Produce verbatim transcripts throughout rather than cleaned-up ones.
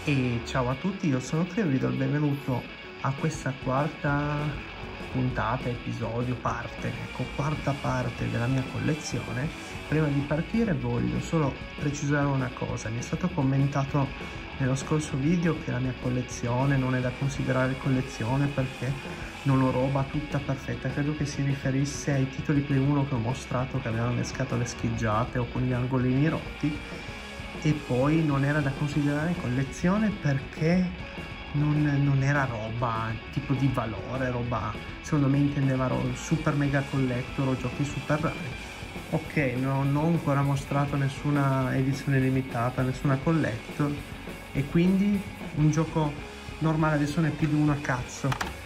E ciao a tutti, io sono Cleo e vi do il benvenuto a questa quarta puntata, episodio, parte, ecco, quarta parte della mia collezione. Prima di partire voglio solo precisare una cosa: mi è stato commentato nello scorso video che la mia collezione non è da considerare collezione perché non ho roba tutta perfetta. Credo che si riferisse ai titoli Play uno che ho mostrato, che avevano le scatole scheggiate o con gli angolini rotti, e poi non era da considerare collezione perché non, non era roba tipo di valore, roba, secondo me intendeva roba, super mega collector o giochi super rari. Ok, no, non ho ancora mostrato nessuna edizione limitata, nessuna collector, e quindi un gioco normale adesso ne piglio uno a cazzo.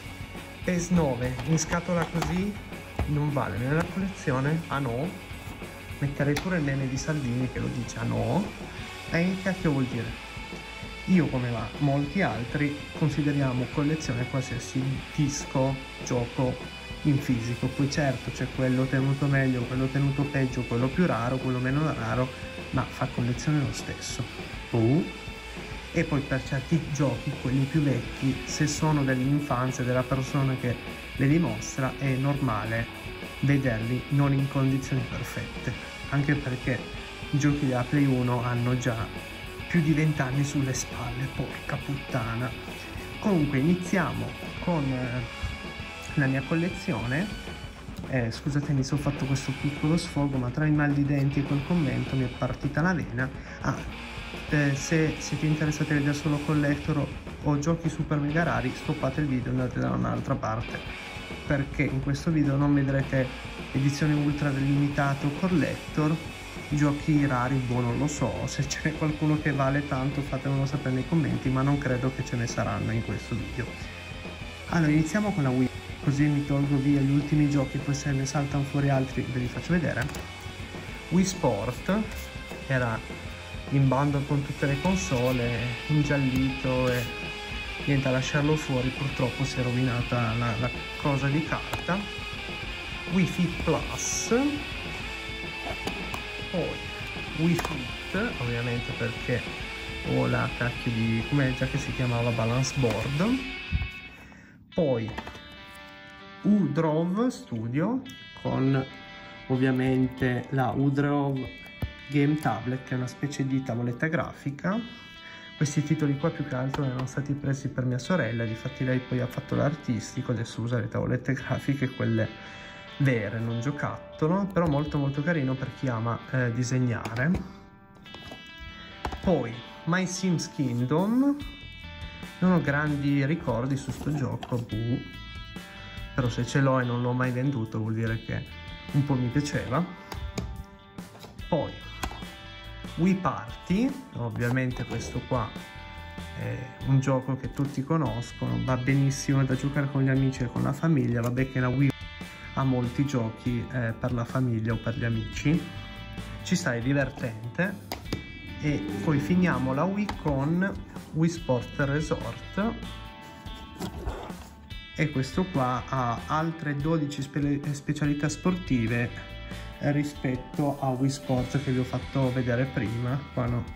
P E S nove in scatola così non vale nella collezione? Ah no? Metterei pure il meme di Salvini che lo dice ah no? E che cacchio vuol dire? Io, come va, molti altri, consideriamo collezione qualsiasi disco, gioco in fisico. Poi certo c'è quello tenuto meglio, quello tenuto peggio, quello più raro, quello meno raro, ma fa collezione lo stesso. Uh. E poi per certi giochi, quelli più vecchi, se sono dell'infanzia della persona che le dimostra, è normale vederli non in condizioni perfette, anche perché i giochi della Play uno hanno già più di venti anni sulle spalle, porca puttana. Comunque iniziamo con eh, la mia collezione. Eh, scusate, mi sono fatto questo piccolo sfogo, ma tra i mal di denti e quel commento mi è partita la vena. Ah, eh, se siete interessati a vedere solo collector o, o giochi super mega rari, stoppate il video e andate da un'altra parte, perché in questo video non vedrete edizione ultra limitata o collector. Giochi rari, boh, non lo so, se ce n'è qualcuno che vale tanto fatemelo sapere nei commenti, ma non credo che ce ne saranno in questo video. Allora iniziamo con la Wii, così mi tolgo via gli ultimi giochi, poi se ne saltano fuori altri ve li faccio vedere. Wii Sport era in bundle con tutte le console, ingiallito, e niente, a lasciarlo fuori purtroppo si è rovinata la, la cosa di carta. Wii Fit Plus, poi Wii Fit, ovviamente perché ho la cacchio di, come già che si chiamava, Balance Board. Poi U-Drove Studio con ovviamente la U-Drove Game Tablet, che è una specie di tavoletta grafica. Questi titoli qua più che altro erano stati presi per mia sorella, difatti lei poi ha fatto l'artistico, adesso usa le tavolette grafiche, quelle vere, non giocattolo, però molto molto carino per chi ama eh, disegnare. Poi My Sims Kingdom, non ho grandi ricordi su sto gioco, buh. Però se ce l'ho e non l'ho mai venduto vuol dire che un po' mi piaceva. Poi Wii Party, ovviamente questo qua è un gioco che tutti conoscono, va benissimo da giocare con gli amici e con la famiglia. Vabbè che la Wii ha molti giochi eh, per la famiglia o per gli amici, ci sta, è divertente. E poi finiamo la Wii con Wii Sport Resort, e questo qua ha altre dodici spe specialità sportive rispetto a Wii Sport che vi ho fatto vedere prima. Qua no,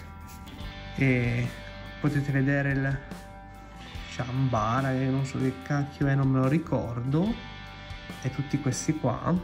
e potete vedere il Shambara e non so che cacchio è, non me lo ricordo, e tutti questi qua.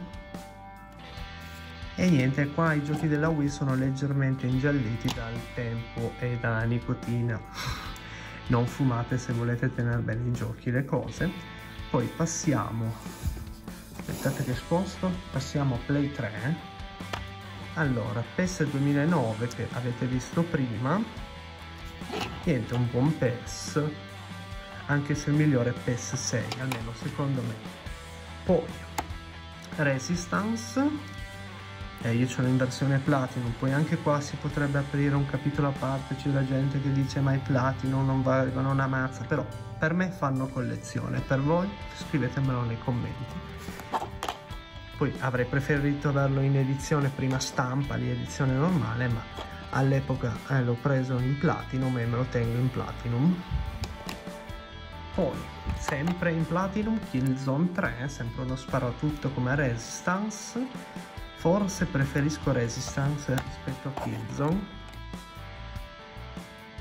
E niente, qua i giochi della Wii sono leggermente ingialliti dal tempo e dalla nicotina. Non fumate se volete tenere bene i giochi, le cose. Poi passiamo, aspettate che sposto, passiamo a Play tre. Allora, P E S duemilanove che avete visto prima, niente, un buon P E S, anche se il migliore è P E S sei, almeno secondo me. Poi Resistance, eh, io ce l'ho in versione Platinum, poi anche qua si potrebbe aprire un capitolo a parte, c'è la gente che dice ma i Platinum non valgono una mazza, però per me fanno collezione, per voi scrivetemelo nei commenti. Poi avrei preferito averlo in edizione prima stampa, di edizione normale, ma all'epoca eh, l'ho preso in Platinum e me lo tengo in Platinum. Poi sempre in Platinum Killzone tre, sempre uno sparatutto come Resistance, forse preferisco Resistance rispetto a Killzone.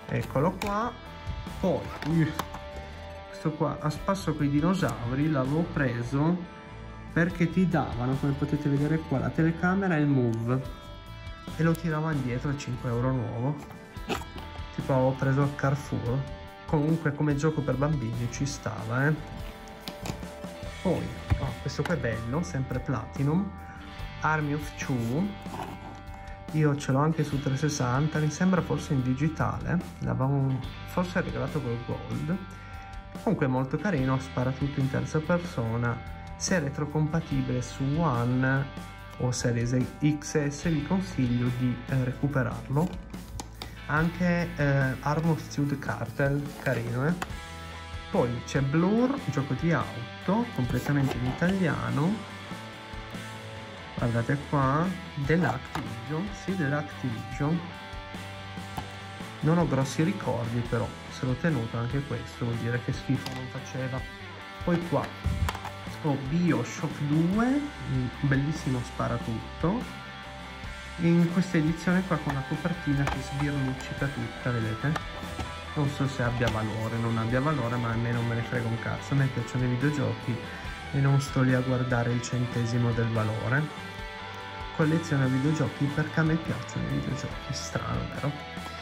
eccolo qua. Poi questo qua a spasso con i dinosauri l'avevo preso perché ti davano, come potete vedere qua, la telecamera e il move e lo tirava indietro a cinque euro nuovo, tipo avevo preso al Carrefour. Comunque come gioco per bambini ci stava, eh. Poi oh, questo qua è bello, sempre Platinum, Army of Two. Io ce l'ho anche su trecentosessanta, mi sembra forse in digitale, l'avevamo forse regalato col gold. Comunque è molto carino, spara tutto in terza persona. Se è retrocompatibile su One o Series X S vi consiglio di eh, recuperarlo. Anche eh, Armored Studio Cartel, carino, eh. Poi c'è Blur, gioco di auto, completamente in italiano. Guardate qua, dell'Activision, sì, dell'Activision. Non ho grossi ricordi, però se l'ho tenuto anche questo vuol dire che schifo non faceva. Poi qua ho BioShock due, un bellissimo sparatutto, in questa edizione qua con la copertina che sbirluccica tutta, vedete? Non so se abbia valore o non abbia valore, ma almeno me ne frega un cazzo, a me piacciono i videogiochi e non sto lì a guardare il centesimo del valore. Colleziono videogiochi perché a me piacciono i videogiochi, strano, vero?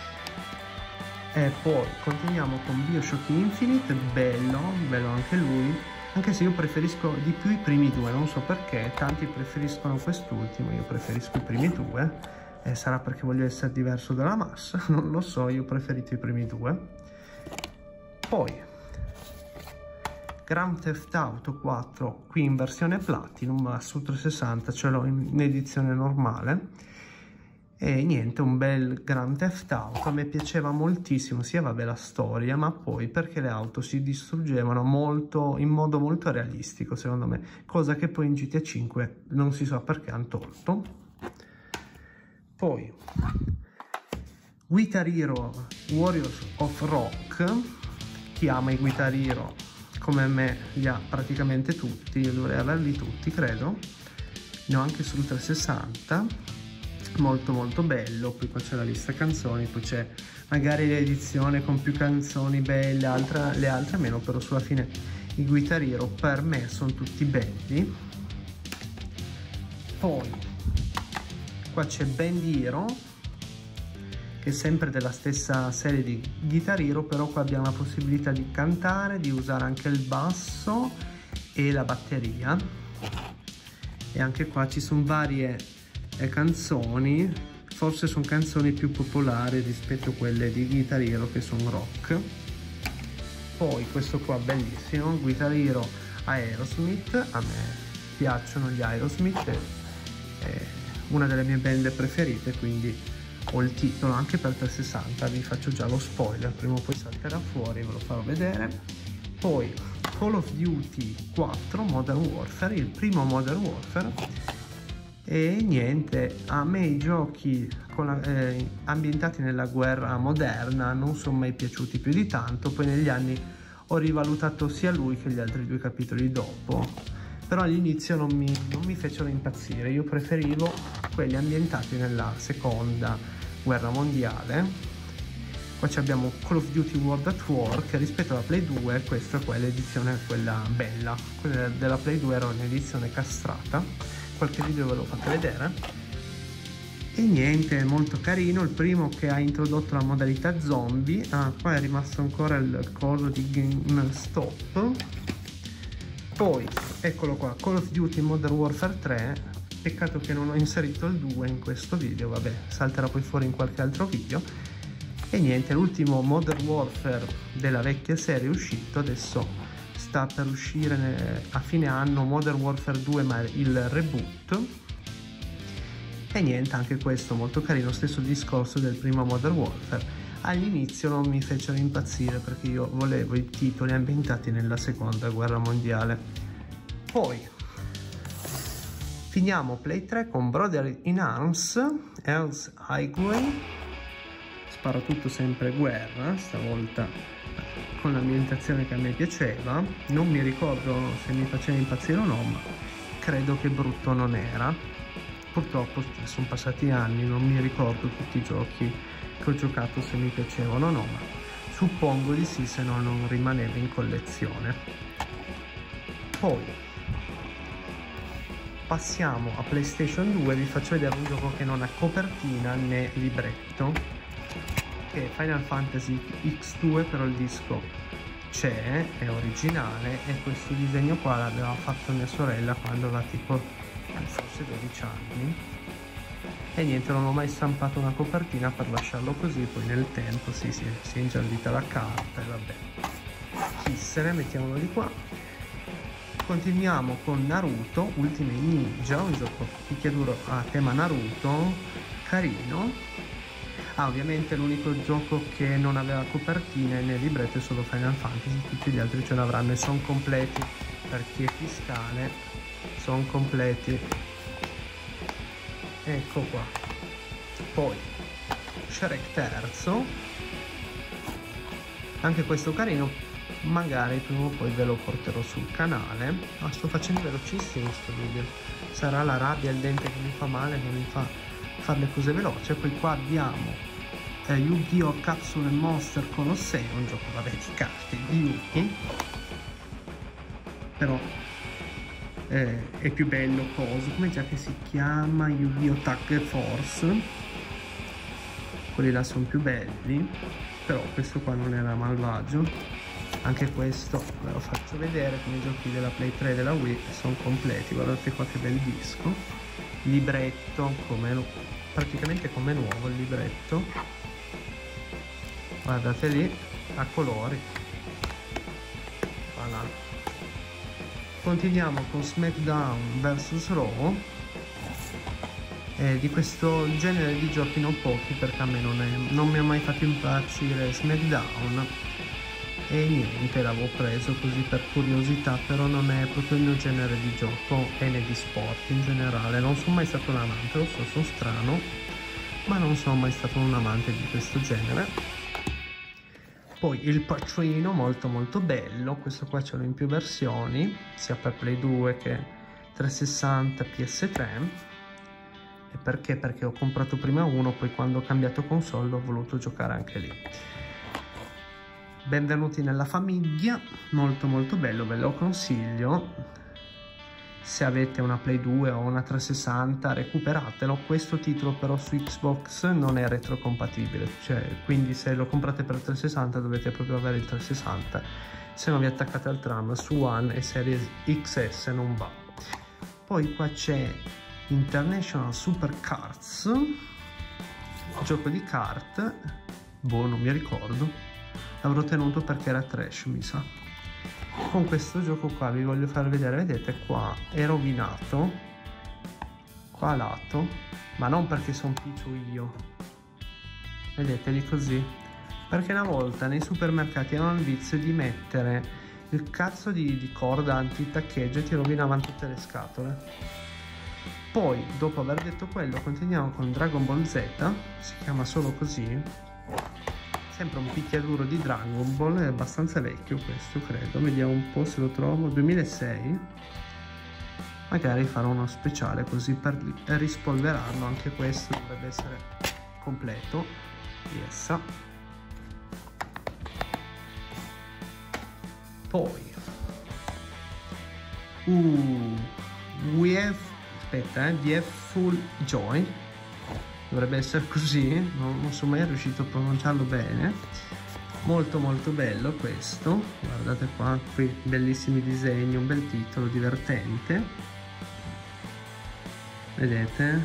E poi continuiamo con BioShock Infinite, bello, bello anche lui, anche se io preferisco di più i primi due, non so perché, tanti preferiscono quest'ultimo, io preferisco i primi due, e sarà perché voglio essere diverso dalla massa, non lo so, io ho preferito i primi due. Poi Grand Theft Auto quattro, qui in versione Platinum, ma su trecentosessanta ce l'ho in edizione normale. E niente, un bel Grand Theft Auto, a me piaceva moltissimo, sia vabbè la storia, ma poi perché le auto si distruggevano molto, in modo molto realistico secondo me, cosa che poi in G T A cinque non si sa perché hanno tolto. Poi Guitar Hero Warriors of Rock, chi ama i Guitar Hero come me li ha praticamente tutti, io dovrei averli tutti credo, ne ho anche sul trecentosessanta, molto molto bello. Poi qua c'è la lista canzoni, poi c'è magari l'edizione con più canzoni belle, altre, le altre meno, però sulla fine i Guitar Hero per me sono tutti belli. Poi qua c'è Band Hero, che è sempre della stessa serie di Guitar Hero, però qua abbiamo la possibilità di cantare, di usare anche il basso e la batteria, e anche qua ci sono varie eh, canzoni, forse sono canzoni più popolari rispetto a quelle di Guitar Hero che sono rock. Poi questo qua bellissimo, Guitar Hero Aerosmith, a me piacciono gli Aerosmith, è, è una delle mie band preferite, quindi ho il titolo anche per trecentosessanta, vi faccio già lo spoiler, prima o poi salterà fuori, ve lo farò vedere. Poi Call of Duty quattro Modern Warfare, il primo Modern Warfare, e niente, a me i giochi con la, eh, ambientati nella guerra moderna non sono mai piaciuti più di tanto, poi negli anni ho rivalutato sia lui che gli altri due capitoli dopo, però all'inizio non mi, non mi fecero impazzire, io preferivo quelli ambientati nella seconda guerra mondiale. Qua abbiamo Call of Duty World at War, che rispetto alla Play due, questa è quella edizione, quella bella, quella della Play due era un'edizione castrata, qualche video ve l'ho fatto vedere. E niente, è molto carino, il primo che ha introdotto la modalità zombie. Ah, qua è rimasto ancora il coso di GameStop. Poi eccolo qua, Call of Duty Modern Warfare tre, peccato che non ho inserito il due in questo video, vabbè, salterà poi fuori in qualche altro video. E niente, l'ultimo Modern Warfare della vecchia serie è uscito, adesso sta per uscire a fine anno Modern Warfare due, ma il reboot. E niente, anche questo molto carino, stesso discorso del primo Modern Warfare. All'inizio non mi fecero impazzire perché io volevo i titoli ambientati nella seconda guerra mondiale. Poi finiamo Play tre con Brother in Arms, Hell's Highway, spara tutto sempre guerra, stavolta con l'ambientazione che a me piaceva, non mi ricordo se mi faceva impazzire o no, ma credo che brutto non era, purtroppo sono passati anni, non mi ricordo tutti i giochi che ho giocato se mi piacevano o no, ma suppongo di sì, se no non rimaneva in collezione. Poi passiamo a PlayStation due, vi faccio vedere un gioco che non ha copertina né libretto, che è Final Fantasy X due, però il disco c'è, è originale, e questo disegno qua l'aveva fatto mia sorella quando aveva tipo forse dodici anni, e niente, non ho mai stampato una copertina per lasciarlo così, poi nel tempo sì, sì, si è ingiallita la carta e vabbè, chissene, mettiamolo di qua. Continuiamo con Naruto Ultimate Ninja, un gioco picchiaduro a tema Naruto, carino. Ah, ovviamente l'unico gioco che non aveva copertine né libretto è solo Final Fantasy, tutti gli altri ce l'avranno e sono completi, per chi è fiscale sono completi. Ecco qua. Poi Shrek terzo, anche questo carino, magari prima o poi ve lo porterò sul canale. Ma sto facendo velocissimo sto video, sarà la rabbia, il dente che mi fa male, che mi fa fare le cose veloci. Poi qua abbiamo eh, Yu-Gi-Oh! Capsule Monster Colosseum, un gioco vabbè di carte di Yugi, però eh, è più bello coso, come già che si chiama, Yu-Gi-Oh! Tag Force. Quelli là sono più belli, però questo qua non era malvagio. Anche questo ve lo faccio vedere, come i giochi della Play tre e della Wii sono completi. Guardate qua che bel disco, libretto come, praticamente come nuovo il libretto, guardate lì, a colori. Voilà. Continuiamo con SmackDown versus Raw. Eh, di questo genere di giochi non pochi, perché a me non, è, non mi ha mai fatto impazzire SmackDown, e niente, l'avevo preso così per curiosità, però non è proprio il mio genere di gioco e né di sport in generale. Non sono mai stato un amante, lo so, sono strano, ma non sono mai stato un amante di questo genere. Poi il Patrino, molto molto bello, questo qua ce l'ho in più versioni, sia per Play due che trecentosessanta, P S tre. E perché? Perché ho comprato prima uno, poi quando ho cambiato console ho voluto giocare anche lì. Benvenuti nella famiglia, molto molto bello, ve lo consiglio. Se avete una Play due o una trecentosessanta recuperatelo. Questo titolo però su Xbox non è retrocompatibile, cioè, quindi se lo comprate per trecentosessanta dovete proprio avere il trecentosessanta, se no vi attaccate al tram. Su One e Series X S non va. Poi qua c'è International Super Cards, gioco di carte, boh, non mi ricordo, l'avrò tenuto perché era trash, mi sa. Con questo gioco qua vi voglio far vedere, vedete qua è rovinato qua a lato, ma non perché sono piccio io, vedete lì così, perché una volta nei supermercati avevano il vizio di mettere il cazzo di, di corda anti-taccheggio e ti rovinavano tutte le scatole. Poi dopo aver detto quello continuiamo con Dragon Ball Z, si chiama solo così, sempre un picchiaduro di Dragon Ball, è abbastanza vecchio questo credo, vediamo un po' se lo trovo, duemilasei, magari farò uno speciale così per rispolverarlo. Anche questo dovrebbe essere completo, yes. Poi uh, we have aspetta, eh, V F Full Joy, dovrebbe essere così, non, non sono mai riuscito a pronunciarlo bene. Molto molto bello questo, guardate qua, qui bellissimi disegni, un bel titolo divertente, vedete,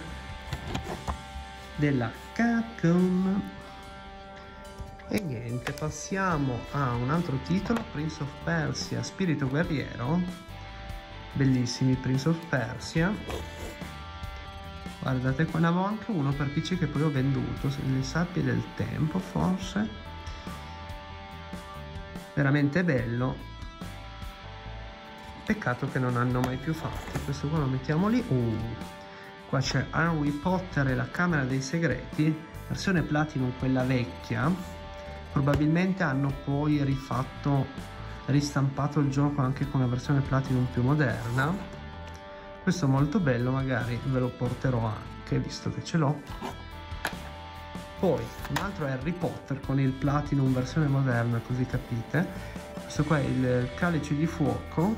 della Capcom. E niente, passiamo a un altro titolo, Prince of Persia Spirito Guerriero. Bellissimi Prince of Persia, guardate qua, ne avevo anche uno per P C che poi ho venduto, le sabbie del tempo forse, veramente bello, peccato che non hanno mai più fatto. Questo qua lo mettiamo lì. Uh, qua c'è Harry Potter e la Camera dei Segreti, versione Platinum, quella vecchia, probabilmente hanno poi rifatto ristampato il gioco anche con una versione Platinum più moderna. Questo è molto bello, magari ve lo porterò anche visto che ce l'ho. Poi un altro è Harry Potter con il Platinum versione moderna, così capite. Questo qua è il Calice di Fuoco,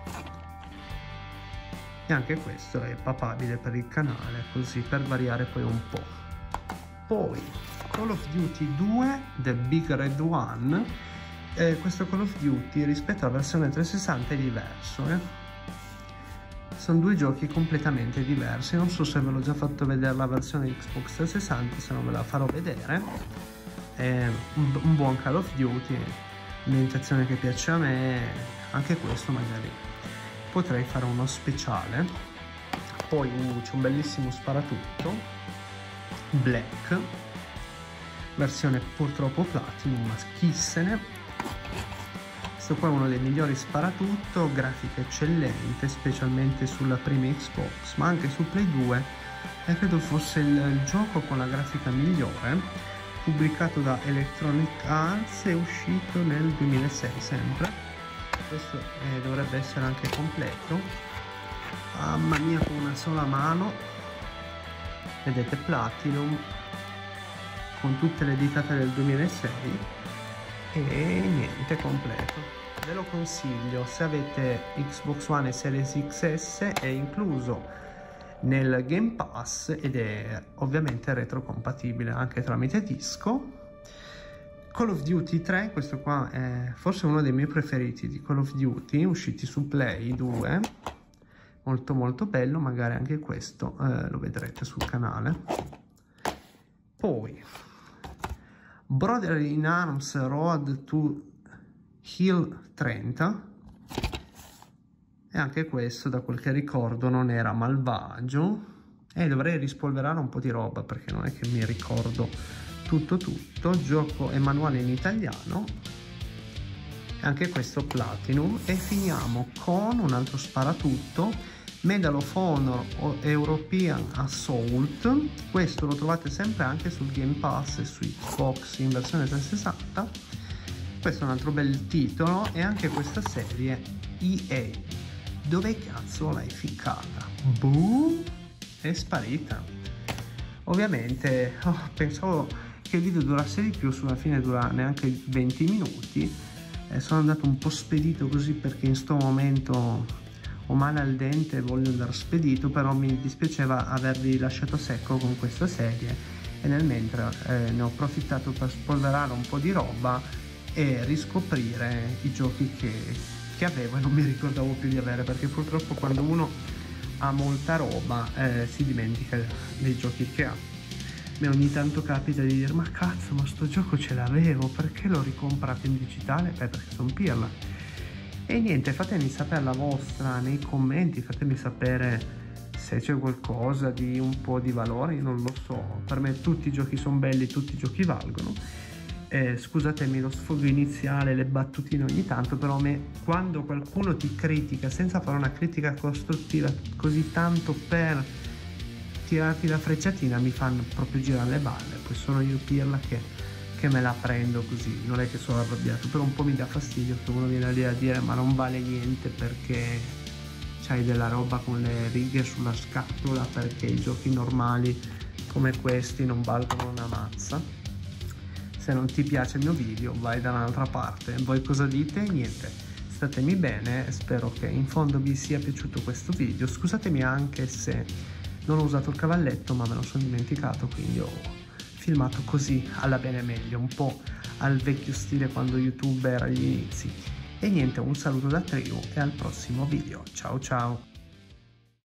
e anche questo è papabile per il canale, così per variare poi un po'. Poi Call of Duty due The Big Red One. Eh, questo Call of Duty rispetto alla versione trecentosessanta è diverso, eh? Sono due giochi completamente diversi. Non so se ve l'ho già fatto vedere la versione Xbox trecentosessanta, se non ve la farò vedere. È un, un buon Call of Duty, un'ambientazione che piace a me. Anche questo magari potrei fare uno speciale. Poi uh, c'è un bellissimo sparatutto Black, versione purtroppo Platinum, ma chi se ne. Questo qua è uno dei migliori sparatutto, grafica eccellente, specialmente sulla prima Xbox, ma anche su Play due, e credo fosse il, il gioco con la grafica migliore, pubblicato da Electronic Arts, è uscito nel duemilasei sempre. Questo eh, dovrebbe essere anche completo. Mamma mia, con una sola mano, vedete, Platinum, con tutte le ditate del duemilasei, e niente, completo. Ve lo consiglio se avete Xbox One e Series X S, è incluso nel Game Pass ed è ovviamente retrocompatibile anche tramite disco. Call of Duty tre, questo qua è forse uno dei miei preferiti di Call of Duty, usciti su Play due, molto molto bello, magari anche questo eh, lo vedrete sul canale. Poi Brotherly in Arms Road to Hill trenta, e anche questo, da quel che ricordo, non era malvagio, e dovrei rispolverare un po' di roba perché non è che mi ricordo tutto tutto. Gioco e manuale in italiano, e anche questo Platinum. E finiamo con un altro sparatutto, Medal of Honor European Assault. Questo lo trovate sempre anche sul Game Pass e su Xbox in versione trecentosessanta. Questo è un altro bel titolo, e anche questa serie E A. Dove cazzo l'hai ficcata? Boom! È sparita. Ovviamente oh, pensavo che il video durasse di più, sulla fine dura neanche venti minuti. Eh, sono andato un po' spedito così perché in sto momento ho male al dente e voglio andare spedito, però mi dispiaceva avervi lasciato secco con questa serie, e nel mentre eh, ne ho approfittato per spolverare un po' di roba e riscoprire i giochi che, che avevo e non mi ricordavo più di avere, perché purtroppo quando uno ha molta roba eh, si dimentica dei giochi che ha. Mi ogni tanto capita di dire: ma cazzo, ma sto gioco ce l'avevo, perché l'ho ricomprato in digitale? Beh, perché sono pirla. E niente, fatemi sapere la vostra nei commenti, fatemi sapere se c'è qualcosa di un po' di valore, io non lo so. Per me tutti i giochi sono belli, tutti i giochi valgono. Eh, scusatemi lo sfogo iniziale, le battutine ogni tanto, però a me, quando qualcuno ti critica senza fare una critica costruttiva così tanto per tirarti la frecciatina, mi fanno proprio girare le balle. Poi sono io pirla che, che me la prendo così, non è che sono arrabbiato, però un po' mi dà fastidio che uno viene lì a dire ma non vale niente perché c'hai della roba con le righe sulla scatola, perché i giochi normali come questi non valgono una mazza. Se non ti piace il mio video, vai da un'altra parte. Voi cosa dite? Niente, statemi bene, spero che in fondo vi sia piaciuto questo video. Scusatemi anche se non ho usato il cavalletto, ma me lo sono dimenticato, quindi ho filmato così alla bene meglio, un po' al vecchio stile quando YouTube era agli inizi. E niente, un saluto da Triu e al prossimo video. Ciao ciao!